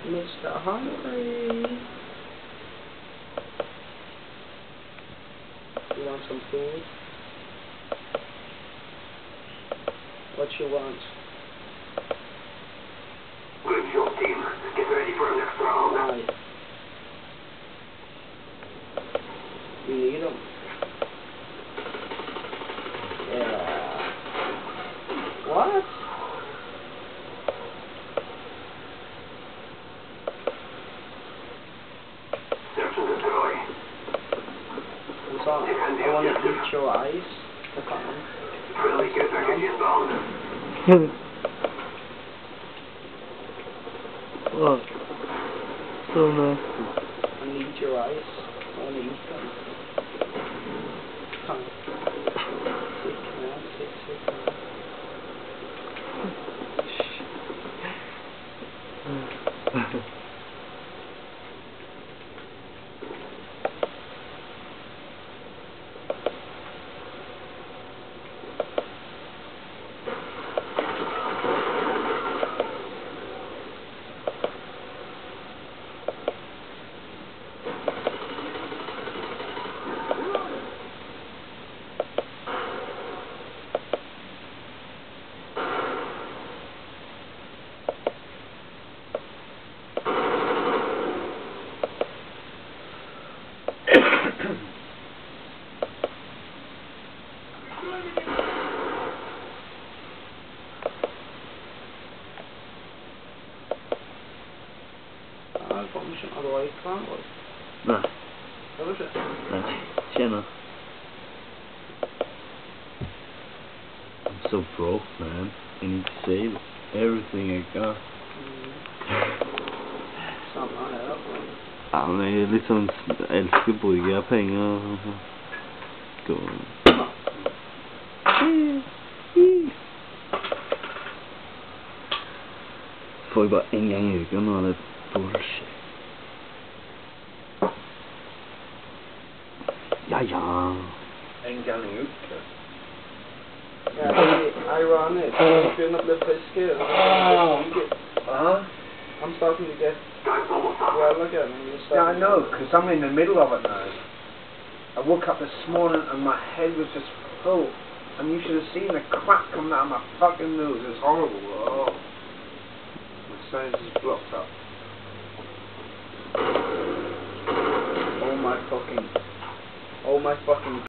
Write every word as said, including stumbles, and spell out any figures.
Mister Hungry. You want some food? What you want? Good job, team. Get ready for the next round. Nice. You need them. Yeah. What? Search and destroy. What's on? I want to eat your eyes. Look on them. Friendly care package inbound. What? So nasty. I need your eyes. I want to eat them. Come. Sick man, sick, sick man. Jag kommer känna bra i kvar. Nej. Gör du det? Nej. Tjena. I'm so broke, man. I need to save everything I got. Mm. Samma här alltså. Ja, men jag är liksom, jag älskar att bygga pengar. Gå. Får ju bara en gång i ögonen och det är bullshit. Ja, ja. En gång i uken. Yeah, ironic. I'm feeling a bit scared. Uh-huh. I'm starting to get well again. Yeah, I know, because I'm in the middle of it now. I woke up this morning and my head was just full. And you should have seen the crap coming out of my fucking nose. It's horrible. Oh. My sinus is blocked up. Oh my fucking... Oh my fucking...